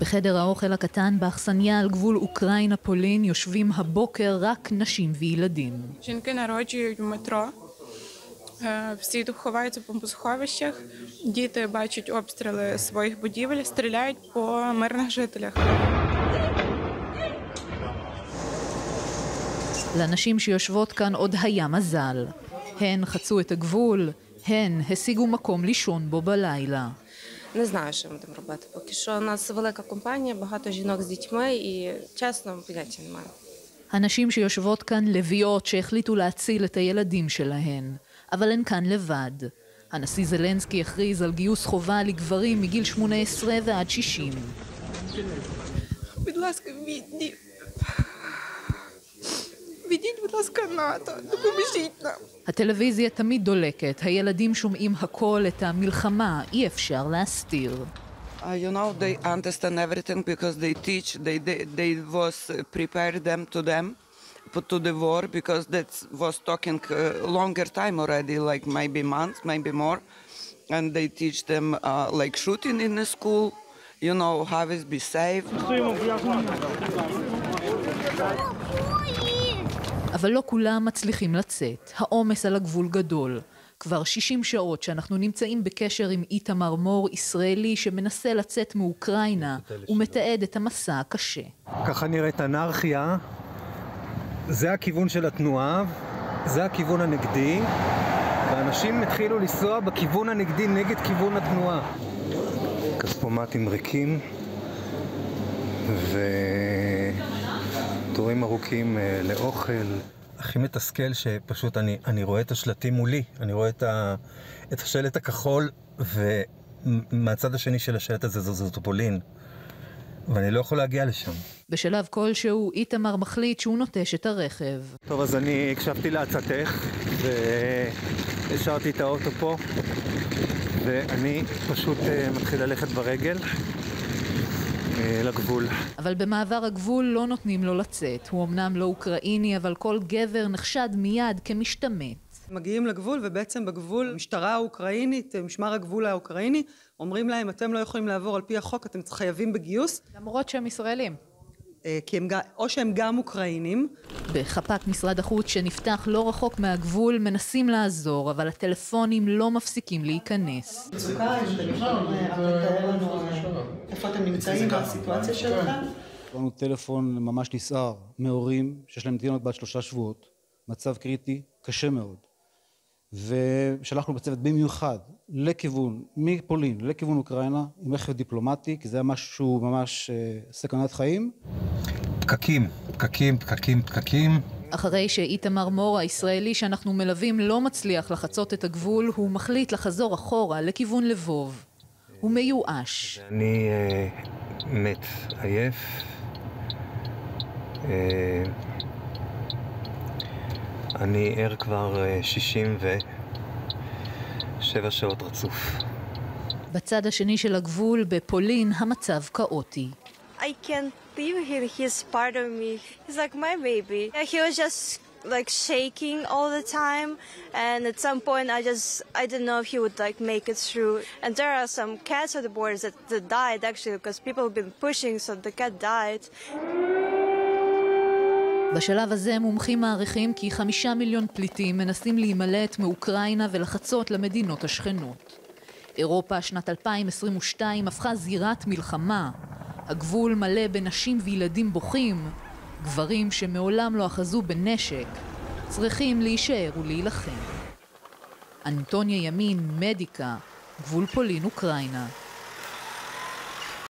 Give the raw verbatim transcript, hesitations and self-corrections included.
בחדר האוכל הקטן באכסניה על גבול אוקראינה-פולין יושבים הבוקר רק נשים וילדים. Жінки народжують в метро. Всі тут ховаються по бомбосховищах. Діти бачать обстріли своїх будівель, стріляють по мирних жителях. לאנשים שיושבות כאן עוד היה מזל. הן חצו את הגבול, הן השיגו מקום לישון בו בלילה. Не знаю, що ми будемо робити. Поки що у нас велика компанія, багато жінок з дітьми і, чесно, поняття немає. הנשים שיושבות כאן לביאות שהחליטו להציל את הילדים שלהן, אבל הן כאן לבד. הנשיא זלנסקי הכריז על גיוס חובה לגברים מגיל שמונה עשרה ועד שישים. Будь ласка, відійдіть. відійдіть, будь ласка, НАТО, допоможіть нам. הטלוויזיה תמיד דולקת, הילדים שומעים הכל, את המלחמה, אי אפשר להסתיר. Uh, you know, they understand everything because they teach, they, they, they was prepared them to them, put to the war, because that was talking uh, longer time already, like maybe months, maybe more. And they teach them uh, like shooting in the school, you know, how is be safe. אבל לא כולם מצליחים לצאת. העומס על הגבול גדול. כבר שישים שעות שאנחנו נמצאים בקשר עם איתמר מור, ישראלי שמנסה לצאת מאוקראינה ומתעד את המסע הקשה. ככה נראית אנרכיה. זה הכיוון של התנועה, זה הכיוון הנגדי, ואנשים התחילו לנסוע בכיוון הנגדי נגד כיוון התנועה. כספומטים ריקים ותורים ארוכים לאוכל. הכי מתסכל שפשוט אני, אני רואה את השלטים מולי, אני רואה את, ה, את השלט הכחול, ומהצד השני של השלט הזה זו, זאת פולין, ואני לא יכול להגיע לשם. בשלב כלשהו איתמר מחליט שהוא נוטש את הרכב. טוב, אז אני הקשבתי להצעתך, והשארתי את האוטו פה, ואני פשוט מתחיל ללכת ברגל לגבול. אבל במעבר הגבול לא נותנים לו לצאת. הוא אמנם לא אוקראיני, אבל כל גבר נחשד מיד כמשתמט. מגיעים לגבול, ובעצם בגבול משטרה האוקראינית, משמר הגבול האוקראיני, אומרים להם, אתם לא יכולים לעבור על פי החוק, אתם חייבים בגיוס. למרות שהם ישראלים. כי הם, או שהם גם אוקראינים. בחפ"ק משרד החוץ שנפתח לא רחוק מהגבול מנסים לעזור, אבל הטלפונים לא מפסיקים להיכנס. מצוקה, אם אתם יכולים לתאר לנו איפה אתם נמצאים בסיטואציה שלכם? יש לנו טלפון ממש נסער מהורים שיש להם תינוק בת שלושה שבועות, מצב קריטי, קשה מאוד. ושלחנו בצוות במיוחד לכיוון, מפולין לכיוון אוקראינה, עם רכב דיפלומטי, כי זה היה משהו ממש סכנת חיים. פקקים, פקקים, פקקים, פקקים. אחרי שאיתמר מור הישראלי שאנחנו מלווים לא מצליח לחצות את הגבול, הוא מחליט לחזור אחורה לכיוון לבוב. הוא מיואש. אני אה, מת, עייף. אה, אני ער כבר שישים ושבע שעות רצוף. בצד השני של הגבול, בפולין, המצב כאוטי. I can't leave him. He's part of me. He's like my baby. He was just like shaking all the time, and at some point I just I didn't know if he would like make it through. And there are some cats at the borders that, that died actually because people have been pushing, so the cat died. בשלב הזה מומחים מעריכים כי חמישה מיליון פליטים מנסים להימלט מאוקראינה ולחצות למדינות השכנות. אירופה שנת אלפיים עשרים ושתיים הפכה זירת מלחמה. הגבול מלא בנשים וילדים בוכים, גברים שמעולם לא אחזו בנשק, צריכים להישאר ולהילחם. אנטוניה ימין, מדיקה, גבול פולין אוקראינה.